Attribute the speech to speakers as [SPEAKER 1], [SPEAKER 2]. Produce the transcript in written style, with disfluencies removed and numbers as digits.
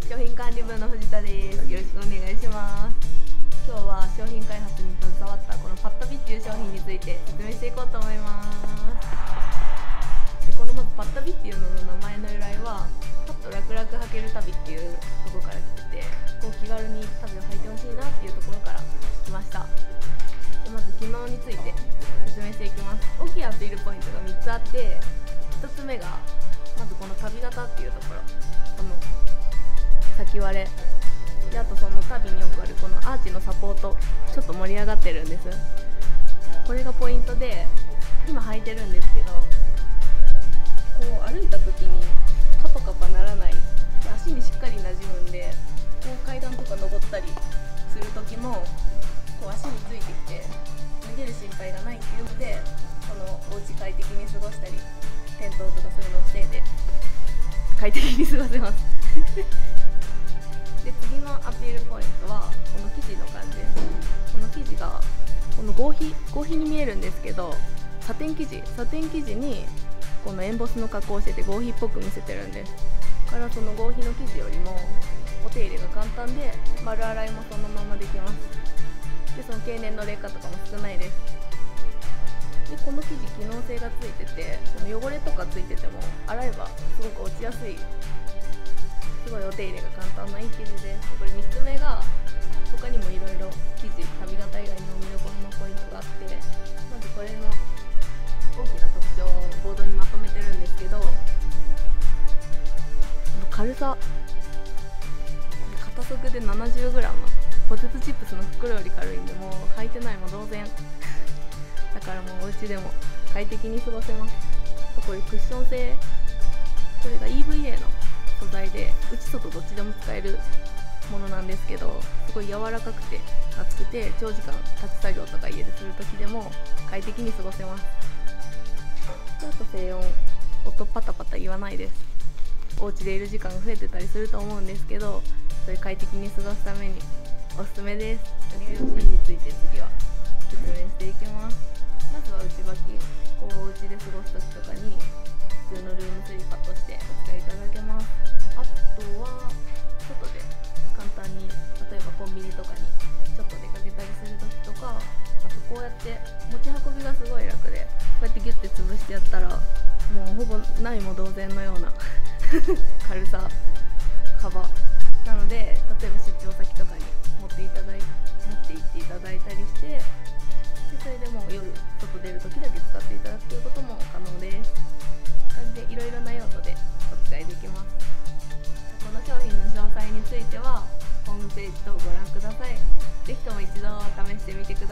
[SPEAKER 1] 商品管理部の藤田です。よろしくお願いします。今日は商品開発に携わったこのパッタビっていう商品について説明していこうと思います。でこのまずパッタビっていうのの名前の由来はパッと楽々履ける旅っていうところから来てて、こう気軽に旅を履いてほしいなっていうところから来ました。でまず機能について説明していきます。大きいアピールポイントが3つあって、1つ目がまずこの旅型っていうところ、この先割れで、あとその旅によくあるこのアーチのサポート、ちょっと盛り上がってるんです。これがポイントで、今履いてるんですけど、こう歩いた時にカパカパならない、足にしっかり馴染むんで、こう階段とか登ったりする時もこう足についてきて脱げる心配がないっていうので、このお家快適に過ごしたり転倒とかそういうのを防いで快適に過ごせますで次のアピールポイントはこの生地の感じです。この生地がこの合皮に見えるんですけど、サテン生地にこのエンボスの加工をしてて合皮っぽく見せてるんです。だからその合皮の生地よりもお手入れが簡単で、丸洗いもそのままできます。でその経年の劣化とかも少ないです。でこの生地機能性がついてて、この汚れとかついてても洗えばすごく落ちやすい、すごいお手入れが簡単ないい生地です。これ3つ目が他にもいろいろ生地、旅型以外にも見どころのポイントがあって、まずこれの大きな特徴をボードにまとめてるんですけど、この軽さ、片足で 70g、 ポテトチップスの袋より軽いんで、もう履いてないも同然だからもうお家でも快適に過ごせます。こういうクッション性、これが EVA の素材で内外どっちでも使えるものなんですけど、すごい柔らかくて厚くて、長時間立ち作業とか家でする時でも快適に過ごせます。であと静音、音パタパタ言わないです。お家でいる時間が増えてたりすると思うんですけど、それ快適に過ごすためにおすすめです。内容について次は説明していきます。まずは内履き、こうお家で過ごす時とかに普通のルームスリッパとしてお使いいただけます。あとは外で簡単に、例えばコンビニとかにちょっと出かけたりする時とか、あとこうやって持ち運びがすごい楽で、こうやってギュッて潰してやったらもうほぼないも同然のような軽さ、幅なので、例えば出張先とかに持って行っていただいたりして、それでもう夜外出る時だけ使っていただくということも可能です。感じでいろいろな用途でお使いできます。この商品の詳細についてはホームページとご覧ください。ぜひとも一度試してみてください。